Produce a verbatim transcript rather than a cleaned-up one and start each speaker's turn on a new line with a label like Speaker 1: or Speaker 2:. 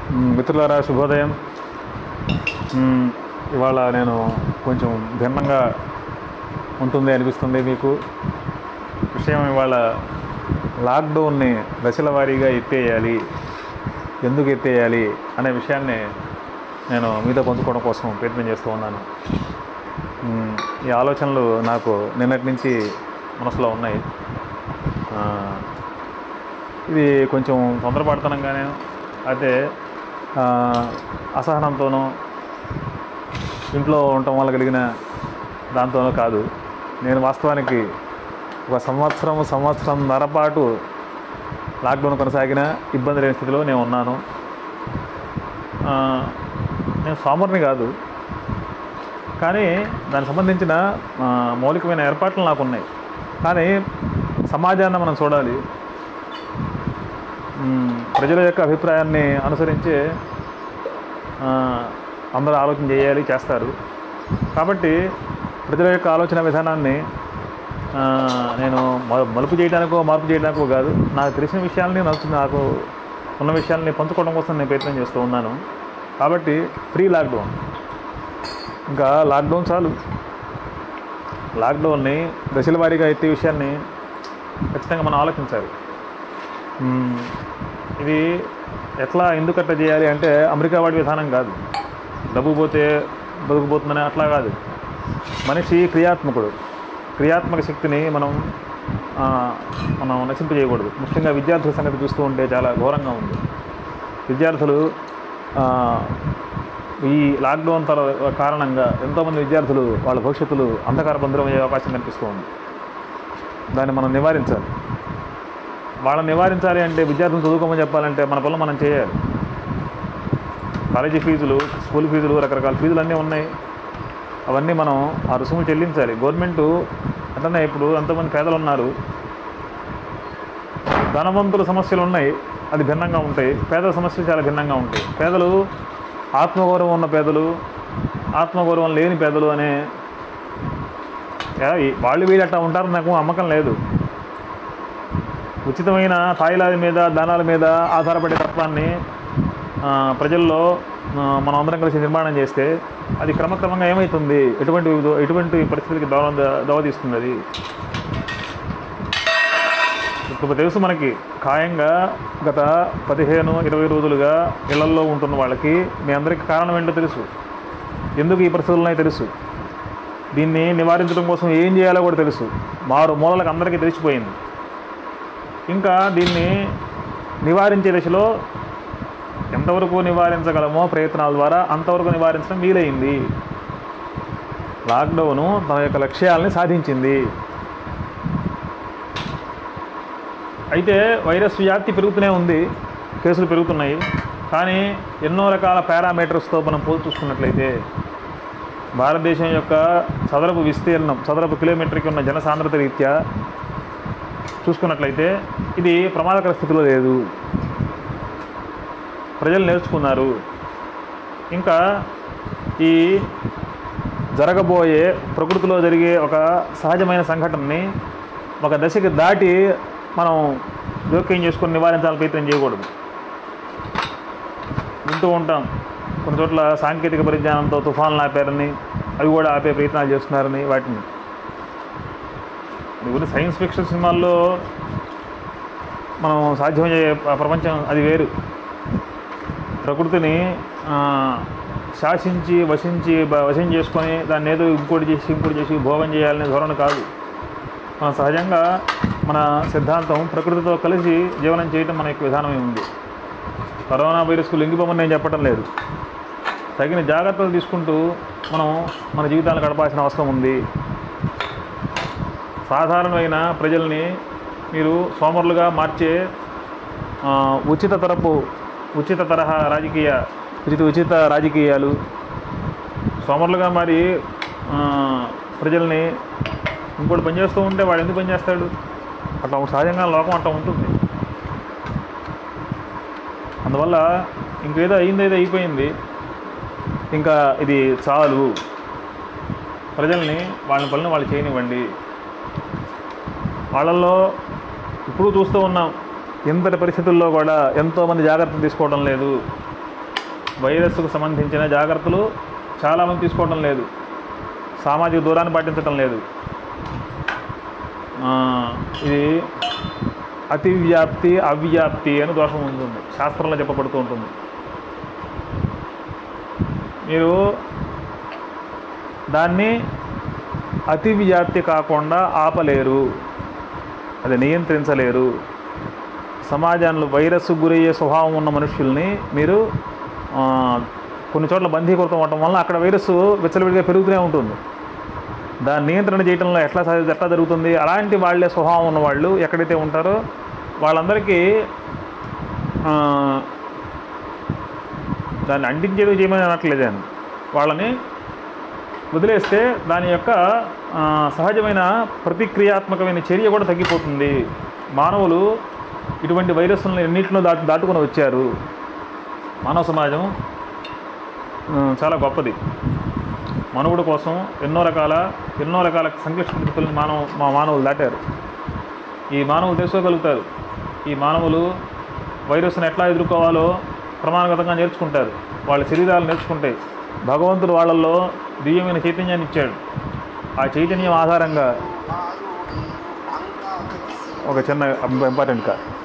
Speaker 1: మిత్రులారా శుభోదయం. ఇవాళ నేను కొంచెం భిన్నంగా ఉంటుంది అనిపిస్తుంది మీకు. విషయం ఇవాళ లాక్డౌన్ని దశల వారీగా ఎత్తేయాలి, ఎందుకు ఎత్తేయాలి అనే విషయాన్ని నేను మీతో పంచుకోవడం కోసం ప్రయత్నం చేస్తూ ఉన్నాను. ఈ ఆలోచనలు నాకు నిన్నటి నుంచి మనసులో ఉన్నాయి. ఇది కొంచెం తొందరపడుతున్నాగానే అయితే అసహనంతోనూ ఇంట్లో ఉండటం వల్ల కలిగిన దాంతోనూ కాదు. నేను వాస్తవానికి ఒక సంవత్సరం సంవత్సరం నరపాటు లాక్డౌన్ కొనసాగిన ఇబ్బంది లేని స్థితిలో నేను ఉన్నాను. నేను సోమరిని కాదు, కానీ దానికి సంబంధించిన మౌలికమైన ఏర్పాట్లు నాకు ఉన్నాయి. కానీ సమాజాన్ని మనం చూడాలి, ప్రజల యొక్క అభిప్రాయాన్ని అనుసరించి అందరూ ఆలోచన చేయాలి, చేస్తారు. కాబట్టి ప్రజల యొక్క ఆలోచన విధానాన్ని నేను మలుపు చేయడానికో మార్పు చేయడానికో కాదు, నాకు తెలిసిన విషయాల్ని నాకు ఉన్న విషయాల్ని పంచుకోవడం కోసం నేను ప్రయత్నం చేస్తూ ఉన్నాను. కాబట్టి ఫ్రీ లాక్డౌన్, ఇంకా లాక్డౌన్ చాలు. లాక్డౌన్ని దశల వారీగా ఎత్తే విషయాన్ని ఖచ్చితంగా మనం ఆలోచించాలి. ఇది ఎట్లా ఎందుకు అట్లా చేయాలి అంటే అమెరికా వాడి విధానం కాదు, డబ్బు పోతే బతుకుపోతుందని అట్లా కాదు. మనిషి క్రియాత్మకుడు, క్రియాత్మక శక్తిని మనం మనం నశింపజేయకూడదు. ముఖ్యంగా విద్యార్థుల సంగతి చూస్తూ ఉంటే చాలా ఘోరంగా ఉంది. విద్యార్థులు ఈ లాక్డౌన్ తర కారణంగా ఎంతోమంది విద్యార్థులు వాళ్ళ భవిష్యత్తులు అంధకార బంధురం అయ్యే అవకాశం కనిపిస్తూ ఉంది. దాన్ని మనం నివారించాలి. వాళ్ళని నివారించాలి అంటే విద్యార్థులు చదువుకోమని చెప్పాలంటే మన పనులు మనం చేయాలి. కాలేజీ ఫీజులు, స్కూల్ ఫీజులు, రకరకాల ఫీజులు అన్నీ ఉన్నాయి. అవన్నీ మనం ఆ రుసుములు చెల్లించాలి. గవర్నమెంటు అట్లనే ఇప్పుడు ఎంతోమంది పేదలు ఉన్నారు. ధనవంతుల సమస్యలు ఉన్నాయి, అది భిన్నంగా ఉంటాయి. పేదల సమస్యలు చాలా భిన్నంగా ఉంటాయి. పేదలు ఆత్మగౌరవం ఉన్న పేదలు, ఆత్మగౌరవం లేని పేదలు అనే వాళ్ళు వీళ్ళు అట్లా ఉంటారు. నాకు అమ్మకం లేదు. ఉచితమైన తాయిలాల మీద, దానాల మీద ఆధారపడే తత్వాన్ని ప్రజల్లో మనం అందరం కలిసి నిర్మాణం చేస్తే అది క్రమక్రమంగా ఏమవుతుంది, ఎటువంటి ఎటువంటి పరిస్థితులకి దోవ దోవతీస్తుంది. అది ఇప్పుడు తెలుసు మనకి. ఖాయంగా గత పదిహేను ఇరవై రోజులుగా ఇళ్లల్లో ఉంటున్న వాళ్ళకి మీ అందరికీ కారణం ఏంటో తెలుసు, ఎందుకు ఈ పరిస్థితులు ఉన్నాయో తెలుసు, దీన్ని నివారించడం కోసం ఏం చేయాలో కూడా తెలుసు. మారు మూలలకు అందరికీ తెలిసిపోయింది. ఇంకా దీన్ని నివారించే దశలో ఎంతవరకు నివారించగలమో ప్రయత్నాల ద్వారా అంతవరకు నివారించడం వీలైంది. లాక్డౌను తన యొక్క లక్ష్యాలని సాధించింది. అయితే వైరస్ వ్యాప్తి పెరుగుతూనే ఉంది, కేసులు పెరుగుతున్నాయి. కానీ ఎన్నో రకాల పారామీటర్స్తో మనం పోల్చి చూసుకున్నట్లయితే భారతదేశం యొక్క చదరపు విస్తీర్ణం, చదరపు కిలోమీటర్కి ఉన్న జనసాంద్రత రీత్యా చూసుకున్నట్లయితే ఇది ప్రమాదకర స్థితిలో లేదు. ప్రజలు నేర్చుకున్నారు. ఇంకా ఈ జరగబోయే ప్రకృతిలో జరిగే ఒక సహజమైన సంఘటనని ఒక దశకి దాటి మనం జోక్యం చేసుకొని నివారించాలని ప్రయత్నం చేయకూడదు. వింటూ ఉంటాం కొన్ని చోట్ల సాంకేతిక పరిజ్ఞానంతో తుఫాన్లు ఆపారని, అవి కూడా ఆపే ప్రయత్నాలు చేస్తున్నారని. వాటిని ఇవన్నీ సైన్స్ ఫిక్షన్ సినిమాల్లో మనం సాధ్యమయ్యే ప్రపంచం అది వేరు. ప్రకృతిని శాసించి వశించి వశం చేసుకొని దాన్ని ఏదో ఇంకోటి చేసి ఇంకోటి చేసి భోగం చేయాలనే ధోరణి కాదు. మన సహజంగా మన సిద్ధాంతం ప్రకృతితో కలిసి జీవనం చేయటం మన యొక్క విధానమే ఉంది. కరోనా వైరస్కు లొంగిపోమని నేను చెప్పడం లేదు. తగిన జాగ్రత్తలు తీసుకుంటూ మనం మన జీవితాలను గడపాల్సిన అవసరం ఉంది. సాధారణమైన ప్రజల్ని మీరు సోమరులుగా మార్చే ఉచిత తరపు ఉచిత తరహా రాజకీయ ఉచిత ఉచిత రాజకీయాలు సోమరులుగా మారి ప్రజల్ని ఇంకోటి పనిచేస్తూ ఉంటే వాడు ఎందుకు పనిచేస్తాడు? అట్లా సహజంగా లోకం అట్లా ఉంటుంది. అందువల్ల ఇంకేదో అయింది, ఏదో అయిపోయింది, ఇంకా ఇది చాలు. ప్రజల్ని వాళ్ళ పనులు వాళ్ళు చేయనివ్వండి. వాళ్ళల్లో ఇప్పుడు చూస్తూ ఉన్నాం, ఇంతటి పరిస్థితుల్లో కూడా ఎంతోమంది జాగ్రత్తలు తీసుకోవడం లేదు. వైరస్కు సంబంధించిన జాగ్రత్తలు చాలామంది తీసుకోవడం లేదు, సామాజిక దూరాన్ని పాటించడం లేదు. ఇది అతి వ్యాప్తి అవ్యాప్తి అని దోషం ఉంటుంది, శాస్త్రంలో చెప్పబడుతూ ఉంటుంది. మీరు దాన్ని అతి వ్యాప్తి కాకుండా ఆపలేరు, అది నియంత్రించలేరు. సమాజంలో వైరస్ గురయ్యే స్వభావం ఉన్న మనుషుల్ని మీరు కొన్ని చోట్ల బంధీకృతం అవటం వల్ల అక్కడ వైరస్ విచ్చలవిడిగా పెరుగుతూనే ఉంటుంది. దాన్ని నియంత్రణ చేయడంలో ఎట్లా ఎట్లా జరుగుతుంది? అలాంటి వాళ్ళే స్వభావం ఉన్న వాళ్ళు ఎక్కడైతే ఉంటారో వాళ్ళందరికీ దాన్ని అంటించేది చేయమని అనట్లేదు అని, వాళ్ళని వదిలేస్తే దాని యొక్క సహజమైన ప్రతిక్రియాత్మకమైన చర్య కూడా తగ్గిపోతుంది. మానవులు ఇటువంటి వైరస్లను ఎన్నింటినో దాటు దాటుకొని వచ్చారు. మానవ సమాజం చాలా గొప్పది. మనుగడ కోసం ఎన్నో రకాల ఎన్నో రకాల సంక్లిష్ట పరిస్థితులను మానవ మా మానవులు దాటారు. ఈ మానవులు తెలుసుకోగలుగుతారు. ఈ మానవులు వైరస్ను ఎట్లా ఎదుర్కోవాలో ప్రమాణగతంగా నేర్చుకుంటారు. వాళ్ళ శరీరాలు నేర్చుకుంటాయి. భగవంతుడు వాళ్ళల్లో దివ్యమైన చైతన్యాన్ని ఇచ్చాడు. ఆ చైతన్యం ఆధారంగా ఒక చిన్న ఇంపార్టెంట్ కా